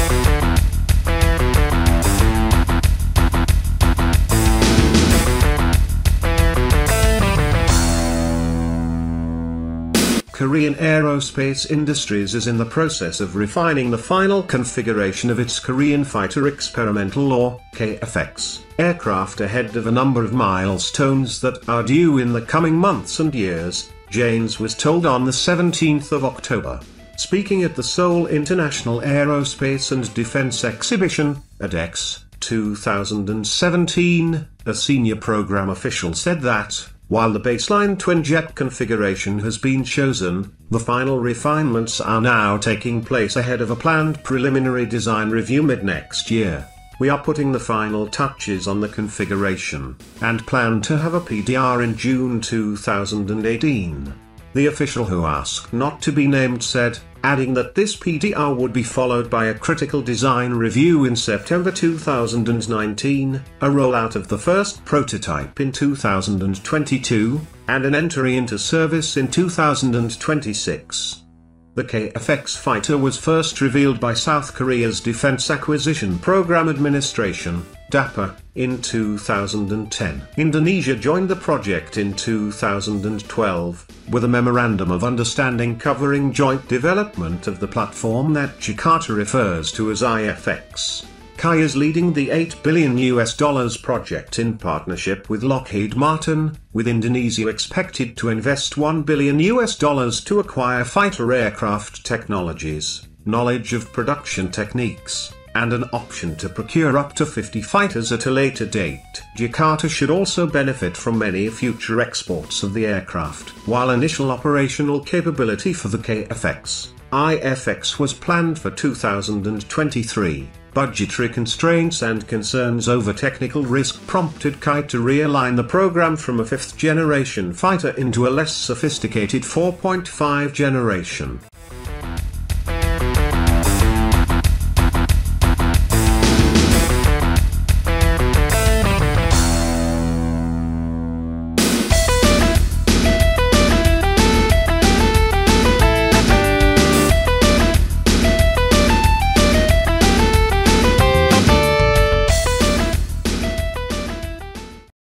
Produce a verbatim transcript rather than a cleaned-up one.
Korean Aerospace Industries is in the process of refining the final configuration of its Korean Fighter Experimental or K F X aircraft ahead of a number of milestones that are due in the coming months and years, Janes was told on the seventeenth of October. Speaking at the Seoul International Aerospace and Defense Exhibition, A D E X, two thousand seventeen, a senior program official said that, while the baseline twin-jet configuration has been chosen, the final refinements are now taking place ahead of a planned preliminary design review mid-next year. We are putting the final touches on the configuration, and plan to have a P D R in June two thousand eighteen. The official, who asked not to be named, said, adding that this P D R would be followed by a critical design review in September two thousand nineteen, a rollout of the first prototype in two thousand twenty-two, and an entry into service in two thousand twenty-six. The K F X fighter was first revealed by South Korea's Defense Acquisition Program Administration, DAPA, in two thousand ten. Indonesia joined the project in two thousand twelve, with a Memorandum of Understanding covering joint development of the platform that Jakarta refers to as I F X. K I is leading the eight billion U S dollars project in partnership with Lockheed Martin, with Indonesia expected to invest one billion U S dollars to acquire fighter aircraft technologies, knowledge of production techniques, and an option to procure up to fifty fighters at a later date. Jakarta should also benefit from many future exports of the aircraft. While initial operational capability for the K F X, I F X was planned for two thousand twenty-three, budgetary constraints and concerns over technical risk prompted K I to realign the program from a fifth-generation fighter into a less sophisticated four point five generation.